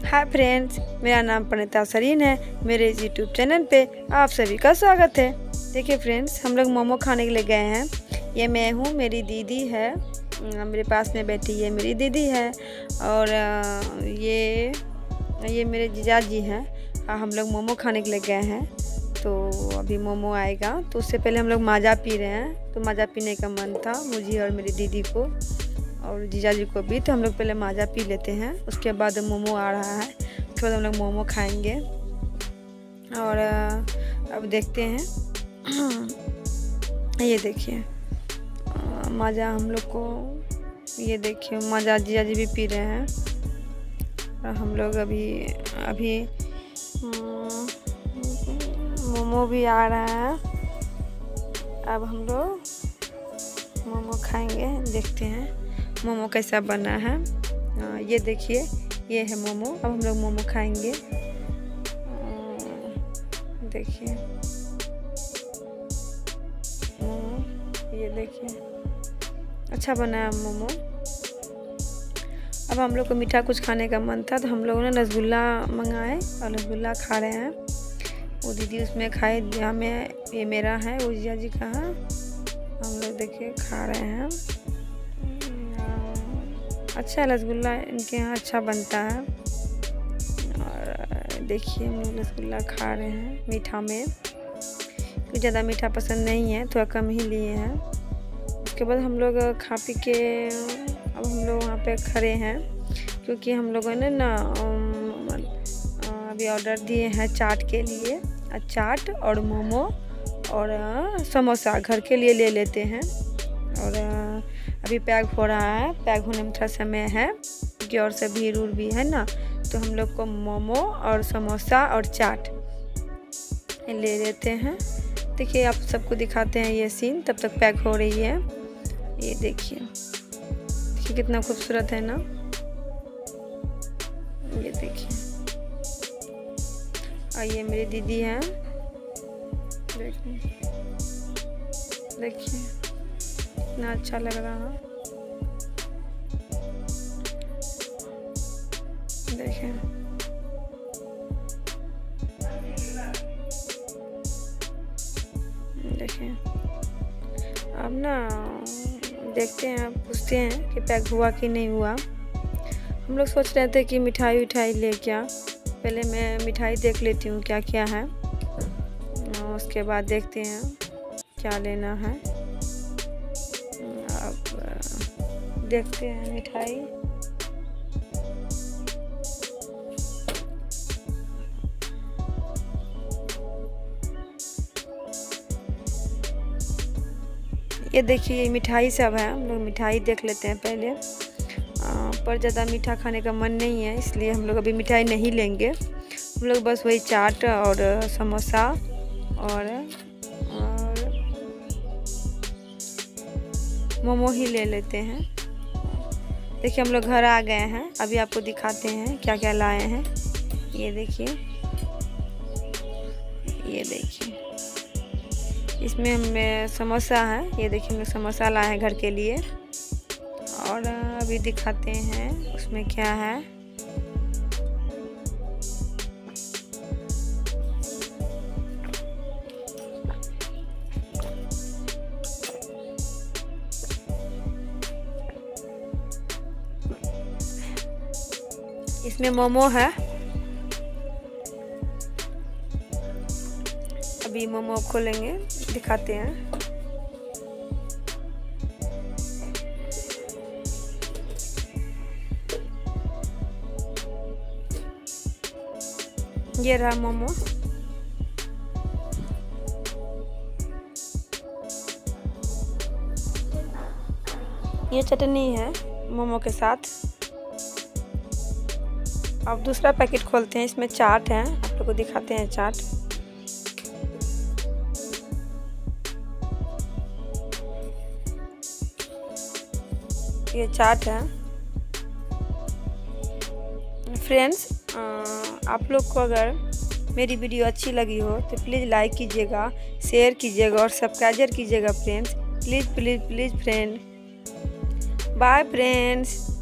Hi friends, मेरा नाम प्रणीता सरीन है। मेरे इस यूट्यूब चैनल पे आप सभी का स्वागत है। देखिए फ्रेंड्स, हम लोग मोमो खाने के लिए गए हैं। ये मैं हूँ, मेरी दीदी है, मेरे पास में बैठी ये मेरी दीदी है, और ये मेरे जीजा जी हैं। हम लोग मोमो खाने के लिए गए हैं। तो अभी मोमो आएगा, तो उससे पहले हम लोग माजा पी रहे हैं। तो माजा पीने का मन था मुझे और मेरी दीदी को और जीजा जी को भी, तो हम लोग पहले माजा पी लेते हैं, उसके बाद मोमो आ रहा है, उसके बाद हम लोग मोमो खाएंगे। और अब देखते हैं। ये देखिए माजा हम लोग को, ये देखिए माजा जीजा जी भी पी रहे हैं। और हम लोग अभी मोमो भी आ रहा है। अब हम लोग मोमो खाएंगे, देखते हैं मोमो कैसा बना है। ये देखिए, ये है मोमो। अब हम लोग मोमो खाएंगे। देखिए ये देखिए अच्छा बना है मोमो। अब हम लोग को मीठा कुछ खाने का मन था, तो हम लोगों ने रसगुल्ला मंगाए और रसगुल्ला खा रहे हैं। वो दीदी उसमें खाए, हमें ये मेरा है, वो जीजा जी का है। हम लोग देखिए खा रहे हैं। अच्छा रसगुल्ला इनके यहाँ अच्छा बनता है। और देखिए हम लोग रसगुल्ला खा रहे हैं मीठा में, क्योंकि ज़्यादा मीठा पसंद नहीं है, थोड़ा कम ही लिए हैं। उसके बाद हम लोग खा पी के अब हम लोग वहाँ पे खड़े हैं, क्योंकि हम लोगों ने ना अभी ऑर्डर दिए हैं चाट के लिए। चाट और मोमो और समोसा घर के लिए ले लेते हैं। और अभी पैक हो रहा है, पैक होने में थोड़ा समय है, क्योंकि और सब भीड़ उड़ भी है ना। तो हम लोग को मोमो और समोसा और चाट ले लेते हैं। देखिए आप सबको दिखाते हैं ये सीन, तब तक पैक हो रही है। ये देखिए कितना खूबसूरत है ना। ये देखिए, और ये मेरी दीदी है। देखिए कितना अच्छा लग रहा है। देखिए देखिए अब ना देखते हैं, पूछते हैं कि पैक हुआ कि नहीं हुआ। हम लोग सोच रहे थे कि मिठाई उठाई ले क्या, पहले मैं मिठाई देख लेती हूँ क्या क्या है, उसके बाद देखते हैं क्या लेना है। अब देखते हैं मिठाई। ये देखिए मिठाई सब है, हम लोग मिठाई देख लेते हैं पहले। पर ज़्यादा मीठा खाने का मन नहीं है, इसलिए हम लोग अभी मिठाई नहीं लेंगे। हम लोग बस वही चाट और समोसा और मोमो ही ले लेते हैं। देखिए हम लोग घर आ गए हैं, अभी आपको दिखाते हैं क्या क्या लाए हैं। ये देखिए, ये देखिए इसमें हमें समोसा है। ये देखिए हम लोग समोसा लाए हैं घर के लिए। और अभी दिखाते हैं उसमें क्या है। इसमें मोमो है। अभी मोमो खोलेंगे, दिखाते हैं। ये रहा मोमो। ये चटनी है मोमो के साथ। अब दूसरा पैकेट खोलते हैं, इसमें चाट है, आप लोगों को दिखाते हैं चाट। ये चाट है। फ्रेंड्स, आप लोग को अगर मेरी वीडियो अच्छी लगी हो तो प्लीज़ लाइक कीजिएगा, शेयर कीजिएगा और सब्सक्राइब कीजिएगा friends. Please please please friend. Bye friends.